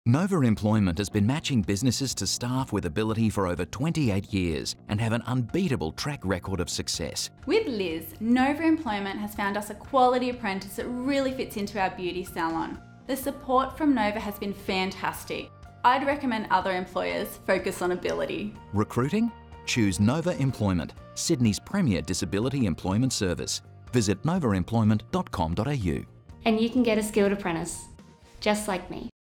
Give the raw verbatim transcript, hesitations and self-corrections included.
Nova Employment has been matching businesses to staff with ability for over twenty-eight years and have an unbeatable track record of success. With Liz, Nova Employment has found us a quality apprentice that really fits into our beauty salon. The support from Nova has been fantastic. I'd recommend other employers focus on ability. Recruiting? Choose Nova Employment, Sydney's premier disability employment service. Visit nova employment dot com dot a u. And you can get a skilled apprentice, just like me.